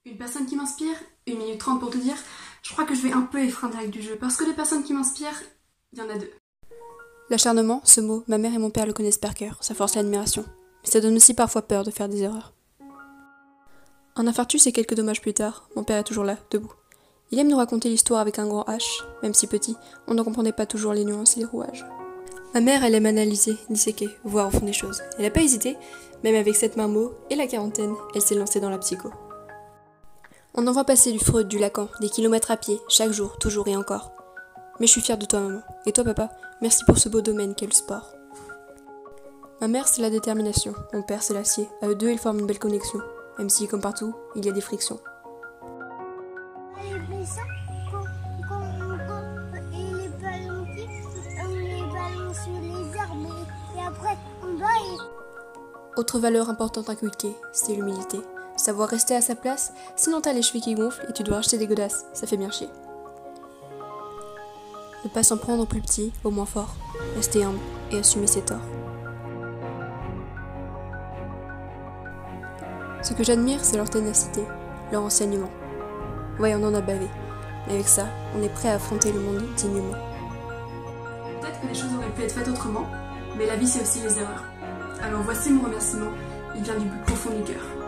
Une personne qui m'inspire, 1 minute 30 pour te dire, je crois que je vais un peu effreindre avec du jeu, parce que les personnes qui m'inspirent, il y en a deux. L'acharnement, ce mot, ma mère et mon père le connaissent par cœur, ça force l'admiration. Mais ça donne aussi parfois peur de faire des erreurs. Un infarctus et quelques dommages plus tard, mon père est toujours là, debout. Il aime nous raconter l'histoire avec un grand H, même si petit, on ne comprenait pas toujours les nuances et les rouages. Ma mère, elle aime analyser, disséquer, voir au fond des choses. Elle n'a pas hésité, même avec 7 marmots et la quarantaine, elle s'est lancée dans la psycho. On en voit passer du Freud, du Lacan, des kilomètres à pied, chaque jour, toujours et encore. Mais je suis fière de toi, maman. Et toi, papa, merci pour ce beau domaine qu'est le sport. Ma mère, c'est la détermination. Mon père, c'est l'acier. À eux deux, ils forment une belle connexion. Même si, comme partout, il y a des frictions. Et les ballons sur les arbres et après on va Autre valeur importante inculquée, c'est l'humilité. Savoir rester à sa place, sinon t'as les chevilles qui gonflent et tu dois acheter des godasses, ça fait bien chier. Ne pas s'en prendre au plus petit, au moins fort. Rester humble et assumer ses torts. Ce que j'admire, c'est leur ténacité, leur enseignement. Ouais, on en a bavé. Mais avec ça, on est prêt à affronter le monde dignement. Peut-être que les choses auraient pu être faites autrement, mais la vie c'est aussi les erreurs. Alors voici mon remerciement, il vient du plus profond du cœur.